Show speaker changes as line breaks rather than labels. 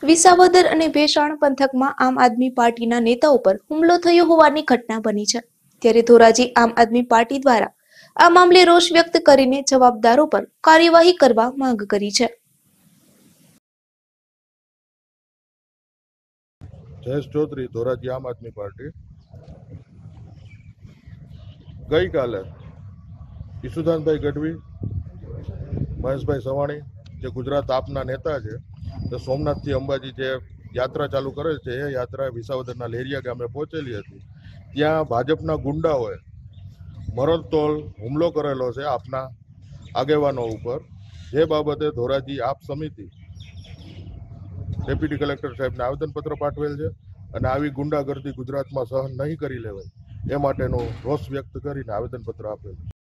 વિસાવદર અને ભેસાણ પંથકમાં આમ આદમી પાર્ટીના નેતાઓ પર હુમલો થયો હોવાની ઘટના બની છે। ત્યારે ધોરાજી આમ આદમી પાર્ટી દ્વારા આ મામલે રોષ વ્યક્ત કરીને જવાબદારો પર કાર્યવાહી કરવા માંગ કરી છે।
જયેશ ચૌધરી, ધોરાજી આમ આદમી પાર્ટી। ગઈકાલે ઈસુદાનભાઈ ગઢવી, મહેશભાઈ સવાણી, જે ગુજરાત આપના નેતા છે, તે સોમનાથથી અંબાજી જે યાત્રા ચાલુ કરે છે, એ યાત્રા વિસાવદરના લેરિયા ગામે પહોંચેલી હતી। ત્યાં ભાજપના ગુંડાઓએ મરણતોલ હુમલો કરેલો છે આપના આગેવાનો ઉપર, જે બાબતે ધોરાજી આપ સમિતિ ડેપ્યુટી કલેક્ટર સાહેબને આવેદનપત્ર પાઠવેલ છે અને આવી ગુંડાગર્દી ગુજરાતમાં સહન નહીં કરી લેવાય એ માટેનો રોષ વ્યક્ત કરીને આવેદનપત્ર આપેલ છે।